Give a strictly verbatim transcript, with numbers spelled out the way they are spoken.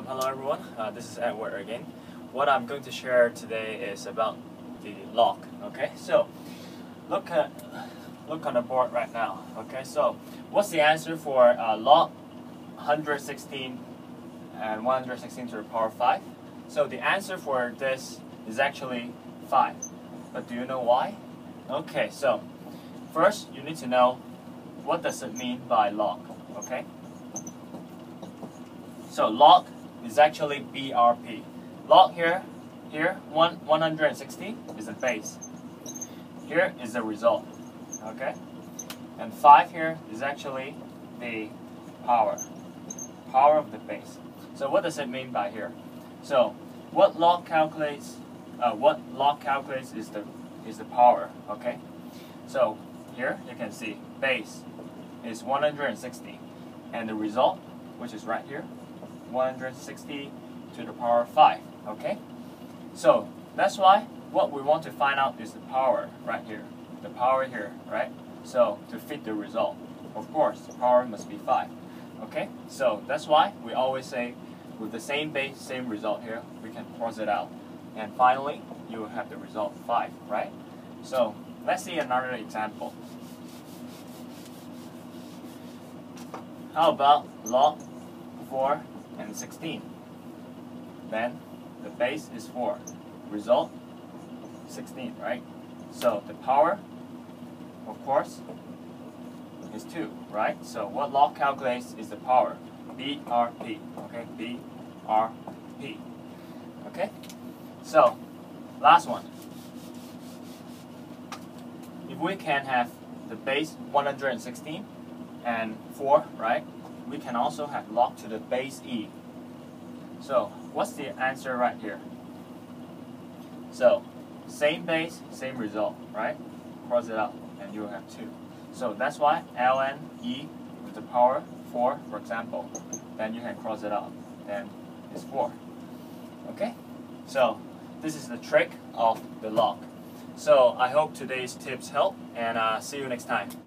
Um, hello everyone, uh, this is Edward again. What I'm going to share today is about the log. Okay, so look at look on the board right now. Okay, so what's the answer for uh, log one hundred sixteen and one hundred sixteen to the power five? So the answer for this is actually five. But do you know why? Okay, so first you need to know what does it mean by log. Okay. So log is actually B R P. Log here, here one one hundred sixty is the base. Here is the result. Okay, and five here is actually the power, power of the base. So what does it mean by here? So what log calculates? Uh, what log calculates is the is the power. Okay, so here you can see base is one hundred sixty, and the result, which is right here, one hundred sixty to the power five. Okay, so that's why what we want to find out is the power right here, the power here, right? So to fit the result, of course, the power must be five. Okay, so that's why we always say with the same base, same result here, we can cross it out, and finally you will have the result five, right? So let's see another example. How about log four and sixteen? Then the base is four, result sixteen, right? So the power, of course, is two, right? So what log calculates is the power, B R P, okay? B R P, okay? So last one. If we can have the base one hundred sixteen and four, right? We can also have log to the base e. So what's the answer right here? So same base, same result, right? Cross it out and you will have two. So that's why ln e with the power four, for example, then you can cross it out, then it's four. Okay? So this is the trick of the log. So I hope today's tips help, and uh, see you next time.